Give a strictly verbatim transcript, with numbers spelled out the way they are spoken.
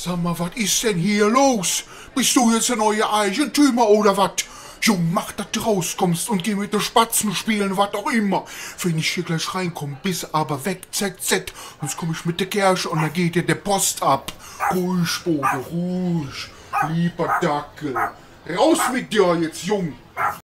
Sag mal, was ist denn hier los? Bist du jetzt der neue Eigentümer oder was? Jung, mach, dass du rauskommst und geh mit den Spatzen spielen, was auch immer. Wenn ich hier gleich reinkomme, bis aber weg, z, z. Sonst komm ich mit der Kärcher und dann geht dir der Post ab. Ruhig, Bode, ruhig. Lieber Dackel. Raus mit dir jetzt, Jung.